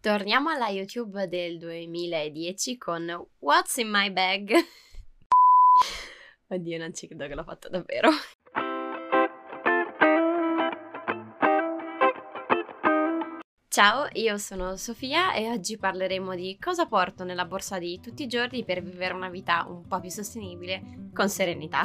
Torniamo alla YouTube del 2010 con What's in my bag? Oddio, non ci credo che l'ho fatto davvero. Ciao, io sono Sofia e oggi parleremo di cosa porto nella borsa di tutti i giorni per vivere una vita un po' più sostenibile con serenità.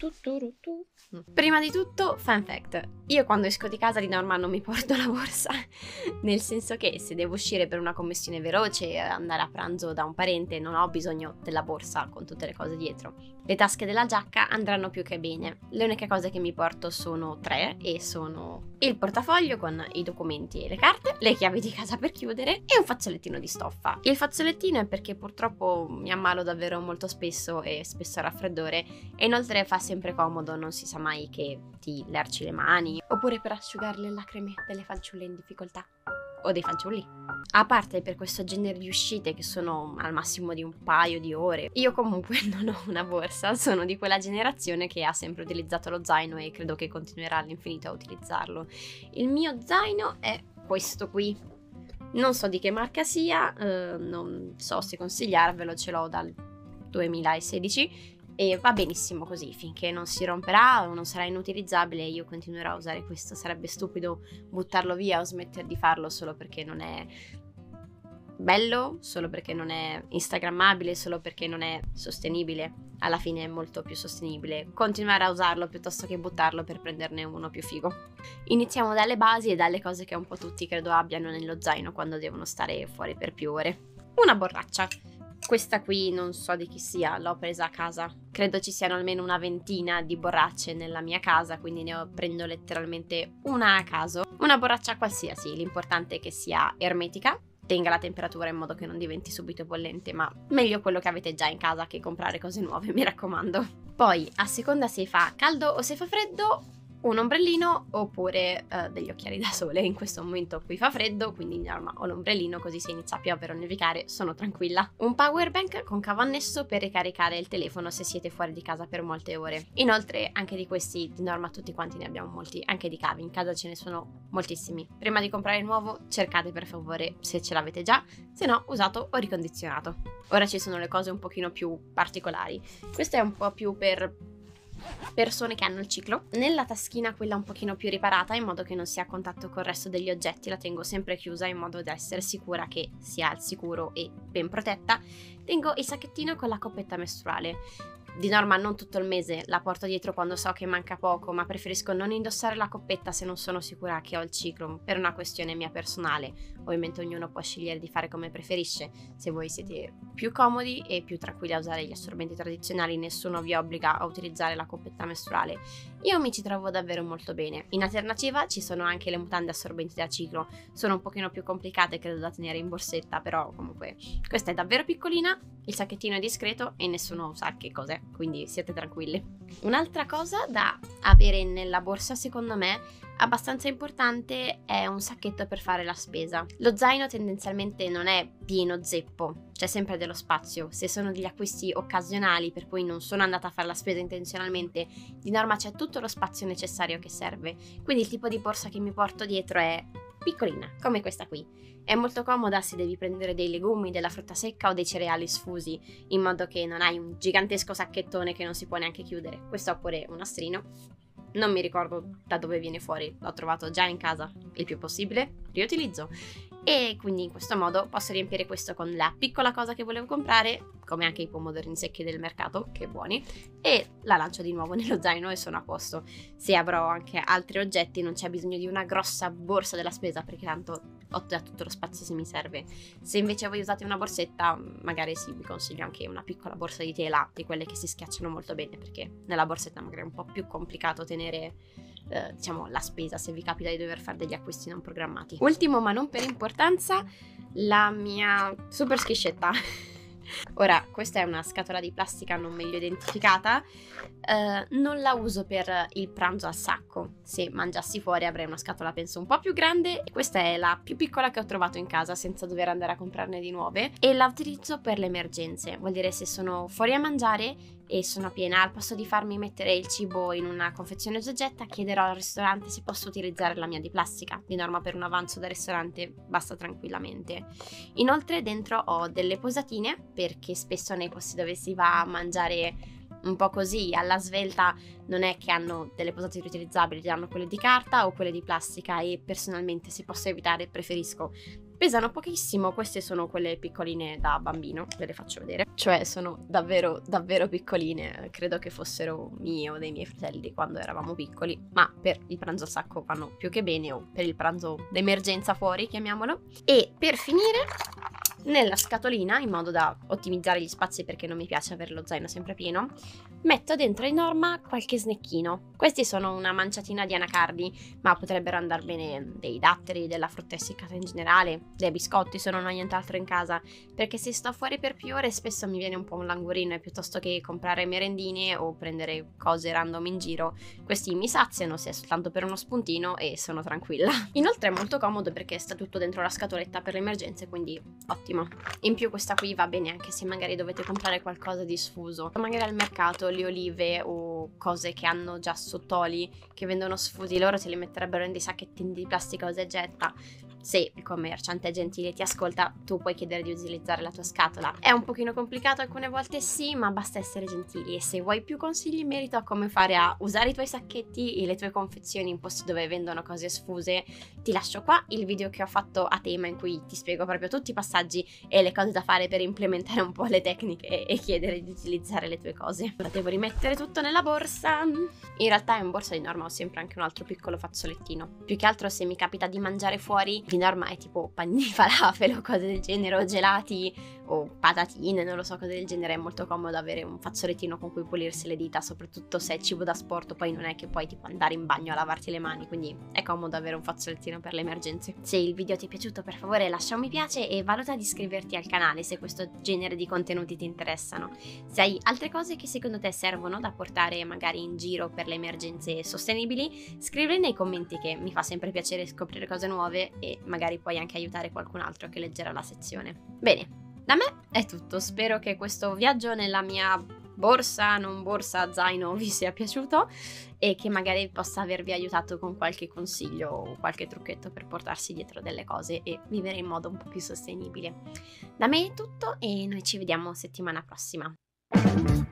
Prima di tutto, fun fact, io quando esco di casa di norma non mi porto la borsa, nel senso che se devo uscire per una commissione veloce e andare a pranzo da un parente non ho bisogno della borsa con tutte le cose dietro. Le tasche della giacca andranno più che bene, le uniche cose che mi porto sono 3 e sono il portafoglio con i documenti e le carte, le chiavi di casa per chiudere e un fazzolettino di stoffa. Il fazzolettino è perché purtroppo mi ammalo davvero molto spesso e spesso a raffreddore e inoltre fa sempre comodo, non si sa mai che ti lerci le mani, oppure per asciugare le lacrime delle fanciulle in difficoltà o dei fanciulli. A parte per questo genere di uscite che sono al massimo di un paio di ore, io comunque non ho una borsa, sono di quella generazione che ha sempre utilizzato lo zaino e credo che continuerà all'infinito a utilizzarlo. Il mio zaino è questo qui, non so di che marca sia, non so se consigliarvelo, ce l'ho dal 2016 e va benissimo così, finché non si romperà o non sarà inutilizzabile io continuerò a usare questo. Sarebbe stupido buttarlo via o smettere di farlo solo perché non è bello, solo perché non è instagrammabile, solo perché non è sostenibile. Alla fine è molto più sostenibile continuare a usarlo piuttosto che buttarlo per prenderne uno più figo. Iniziamo dalle basi e dalle cose che un po' tutti credo abbiano nello zaino quando devono stare fuori per più ore. Una borraccia. Questa qui non so di chi sia, l'ho presa a casa. Credo ci siano almeno una ventina di borracce nella mia casa, quindi prendo letteralmente una a caso. Una borraccia qualsiasi, l'importante è che sia ermetica, tenga la temperatura in modo che non diventi subito bollente, ma meglio quello che avete già in casa che comprare cose nuove, mi raccomando. Poi, a seconda se fa caldo o se fa freddo, un ombrellino oppure degli occhiali da sole. In questo momento qui fa freddo, quindi in norma ho l'ombrellino così se inizia a piovere o nevicare sono tranquilla. Un power bank con cavo annesso per ricaricare il telefono se siete fuori di casa per molte ore. Inoltre anche di questi di norma tutti quanti ne abbiamo molti, anche di cavi, in casa ce ne sono moltissimi. Prima di comprare il nuovo cercate per favore se ce l'avete già, se no usato o ricondizionato. Ora ci sono le cose un pochino più particolari. Questo è un po' più per persone che hanno il ciclo. Nella taschina quella un pochino più riparata, in modo che non sia a contatto col resto degli oggetti, la tengo sempre chiusa in modo da essere sicura che sia al sicuro e ben protetta. Tengo il sacchettino con la coppetta mestruale. Di norma non tutto il mese la porto dietro quando so che manca poco, ma preferisco non indossare la coppetta se non sono sicura che ho il ciclo, per una questione mia personale. Ovviamente ognuno può scegliere di fare come preferisce. Se voi siete più comodi e più tranquilli a usare gli assorbenti tradizionali, nessuno vi obbliga a utilizzare la coppetta mestruale. Io mi ci trovo davvero molto bene. In alternativa ci sono anche le mutande assorbenti da ciclo. Sono un pochino più complicate, credo, da tenere in borsetta, però comunque questa è davvero piccolina, il sacchettino è discreto e nessuno sa che cos'è, quindi siete tranquilli. Un'altra cosa da avere nella borsa, secondo me, abbastanza importante, è un sacchetto per fare la spesa. Lo zaino tendenzialmente non è pieno zeppo, c'è sempre dello spazio. Se sono degli acquisti occasionali per cui non sono andata a fare la spesa intenzionalmente, di norma c'è tutto lo spazio necessario che serve. Quindi il tipo di borsa che mi porto dietro è piccolina, come questa qui. È molto comoda se devi prendere dei legumi, della frutta secca o dei cereali sfusi, in modo che non hai un gigantesco sacchettone che non si può neanche chiudere. Questo ha pure un nastrino. Non mi ricordo da dove viene fuori, l'ho trovato già in casa, il più possibile, riutilizzo. E quindi in questo modo posso riempire questo con la piccola cosa che volevo comprare, come anche i pomodorini secchi del mercato, che buoni, e la lancio di nuovo nello zaino e sono a posto. Se avrò anche altri oggetti non c'è bisogno di una grossa borsa della spesa, perché tanto ho già tutto lo spazio se mi serve. Se invece voi usate una borsetta, magari sì, vi consiglio anche una piccola borsa di tela, di quelle che si schiacciano molto bene, perché nella borsetta magari è un po' più complicato tenere diciamo la spesa se vi capita di dover fare degli acquisti non programmati. Ultimo ma non per importanza, la mia super schiscetta. Ora, questa è una scatola di plastica non meglio identificata, non la uso per il pranzo al sacco. Se mangiassi fuori avrei una scatola penso un po' più grande, e questa è la più piccola che ho trovato in casa senza dover andare a comprarne di nuove, e la utilizzo per le emergenze. Vuol dire se sono fuori a mangiare e sono piena. Al posto di farmi mettere il cibo in una confezione giaggetta, chiederò al ristorante se posso utilizzare la mia di plastica. Di norma per un avanzo da ristorante basta tranquillamente. Inoltre dentro ho delle posatine, perché spesso nei posti dove si va a mangiare un po' così alla svelta non è che hanno delle posate riutilizzabili, ti danno quelle di carta o quelle di plastica, e personalmente, se posso evitare, preferisco. Pesano pochissimo, queste sono quelle piccoline da bambino, ve le faccio vedere, cioè sono davvero davvero piccoline, credo che fossero mie o dei miei fratelli quando eravamo piccoli, ma per il pranzo a sacco vanno più che bene, o per il pranzo d'emergenza fuori, chiamiamolo. E per finire, nella scatolina, in modo da ottimizzare gli spazi perché non mi piace avere lo zaino sempre pieno, metto dentro di norma qualche snecchino. Questi sono una manciatina di anacardi, ma potrebbero andare bene dei datteri, della frutta essiccata in generale, dei biscotti se non ho nient'altro in casa, perché se sto fuori per più ore spesso mi viene un po' un languorino, e piuttosto che comprare merendine o prendere cose random in giro, questi mi saziano se è soltanto per uno spuntino e sono tranquilla. Inoltre è molto comodo perché sta tutto dentro la scatoletta per le emergenze, quindi ottimo. In più questa qui va bene anche se magari dovete comprare qualcosa di sfuso, magari al mercato le olive o cose che hanno già sottoli che vendono sfusi, loro te li metterebbero in dei sacchettini di plastica o getta. Se il commerciante è gentile e ti ascolta, tu puoi chiedere di utilizzare la tua scatola. È un pochino complicato alcune volte, sì, ma basta essere gentili, e se vuoi più consigli in merito a come fare a usare i tuoi sacchetti e le tue confezioni in posti dove vendono cose sfuse, ti lascio qua il video che ho fatto a tema in cui ti spiego proprio tutti i passaggi e le cose da fare per implementare un po' le tecniche e chiedere di utilizzare le tue cose. Ora devo rimettere tutto nella borsa. In realtà in borsa di norma ho sempre anche un altro piccolo fazzolettino. Più che altro se mi capita di mangiare fuori, di norma è tipo panini di falafel o cose del genere, o gelati o patatine, non lo so, cose del genere. È molto comodo avere un fazzolettino con cui pulirsi le dita, soprattutto se è cibo da sport, poi non è che puoi tipo andare in bagno a lavarti le mani, quindi è comodo avere un fazzolettino per le emergenze. Se il video ti è piaciuto, per favore lascia un mi piace e valuta di iscriverti al canale se questo genere di contenuti ti interessano. Se hai altre cose che secondo te servono da portare magari in giro per le emergenze sostenibili, scrivile nei commenti, che mi fa sempre piacere scoprire cose nuove e magari puoi anche aiutare qualcun altro che leggerà la sezione. Bene, da me è tutto, spero che questo viaggio nella mia borsa, non borsa, zaino vi sia piaciuto e che magari possa avervi aiutato con qualche consiglio o qualche trucchetto per portarsi dietro delle cose e vivere in modo un po' più sostenibile. Da me è tutto e noi ci vediamo settimana prossima.